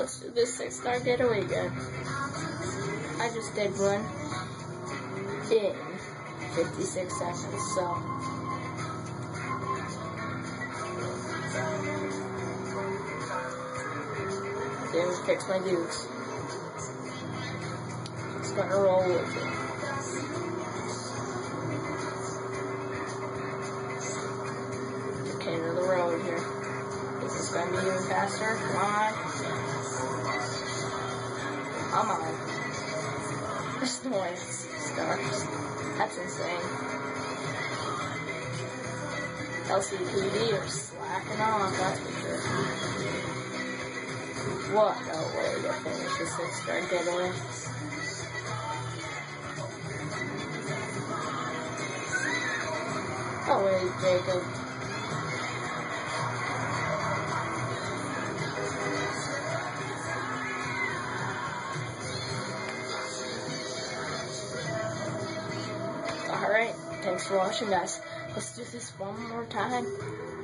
let's do this 6-star getaway again. I just did one in 56 seconds, so. Didn't fix my dudes. It's gonna roll with it. Okay, to the road here. Is this gonna be even faster? Come on. Come on. There's no way it's 6 stars. That's insane. LCPD are slacking off, that's for sure. What a way to finish a 6-star getaway. Oh wait, Jacob. Alright, thanks for watching, guys. Let's do this one more time.